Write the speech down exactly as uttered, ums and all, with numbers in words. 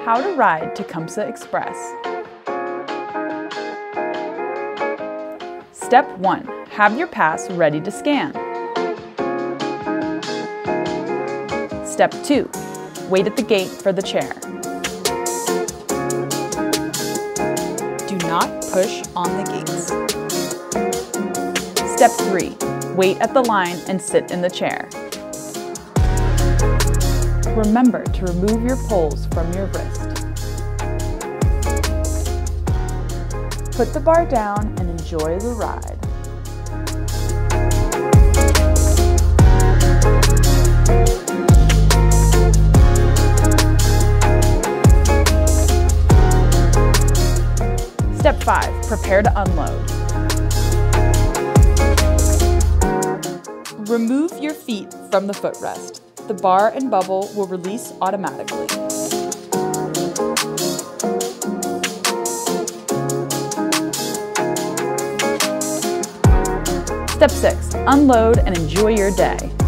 How to ride Tecumseh Express. Step one. Have your pass ready to scan. Step two. Wait at the gate for the chair. Do not push on the gates. Step three. Wait at the line and sit in the chair. Remember to remove your poles from your wrist. Put the bar down and enjoy the ride. Step five. Prepare to unload. Remove your feet from the footrest. The bar and bubble will release automatically. Step six. Unload and enjoy your day.